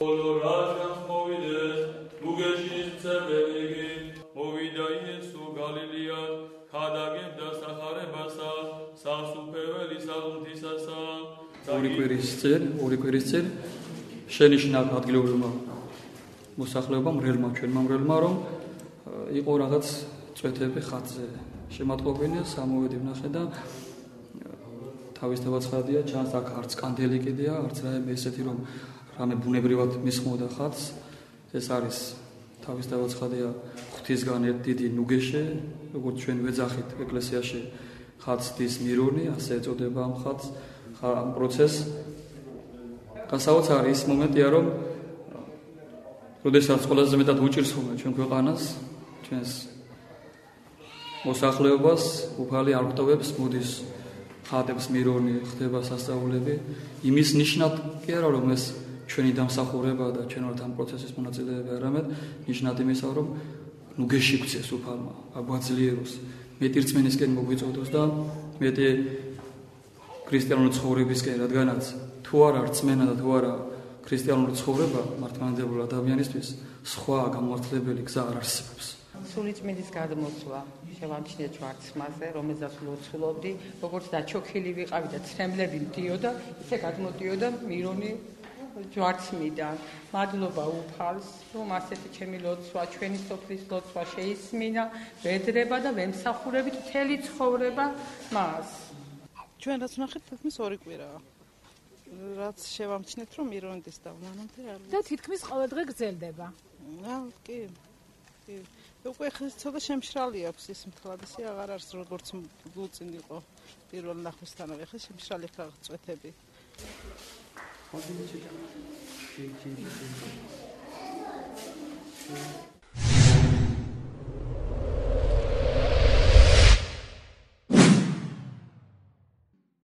ორი კვირის წინ შენიშნა ადგილობრივმა მოსახლეობამ, ჩვენმა მრევლმა, რომ იყო რაღაც წვეთები ხატზე შემატყობინე, სამოვედი ვნახე და თავისთავად ცხადია, ჩანს აქ არც კანდელი კიდეა, არც რაიმე ესეთი, რომ რამე ბუნებრივად მისხმოდა ხატს. ეს არის თავისთავად ცხადია ღვთისგან ერთ დიდი ნუგეშე, როგორც ჩვენ ვეძახით ეკლესიაში ხატს დის მირონი, ასე ეწოდება ამ ხატს, ამ პროცესს. გასაოცარი ის მომენტია, რომ როდესაც ყველაზე მეტად უჭირს ჩვენ ქვეყანას, ჩვენს მოსახლეობას, უფალი არ გვტოვებს, მოდის ხატებს მირონი, ხდება სასწაულები, იმის ნიშნად კი არა, რომ ეს ჩვენი დამსახურება და ჩვენ ვართ ამ პროცესის მონაწილეები, არამედ ნიშნად იმისა, რომ ნუგეში გვცეს უფალმა, აგვაძლიეროს, მეტი რწმენისკენ მოგვიწოდოს და მეტი ქრისტიანული ცხოვრებისკენ, რადგანაც თუ არა რწმენა და თუ არა ქრისტიანული ცხოვრება მართლმადიდებელ ადამიანისთვის სხვა გამართლებელი გზა არ არსებობს. სულიწმინდის გადმოსვლა შევამჩნიე ჯვარცმაზე, რომელსაც ლოცულობდი, როგორც დაჩოქილი ვიყავი და ცრემლები მდიოდა, ისე გადმოდიოდა მირონი ჯვარცმიდან. მადლობა უფალს, რომ ასეთი ჩემი ლოცვა, ჩვენი სოფლის ლოცვა შეისმინა, ვედრება და ვემსახურებით მთელი ცხოვრება მას. ჩვენ რაც ვნახეთ, თითქმის 2 კვირაა. რაც შევამჩნიეთ, რომ მირონიდის დავნანამდე არ და თითქმის ყოველ დღე გრძელდება. კი. უკვე ხეს ცოტა შემშრალი აქვს ის მთლადისი აღარ არის როგორც ლუწინ იყო პირველ ნახვისთანავე, ხეს შემშრალი აქვს წვეთები. Hadi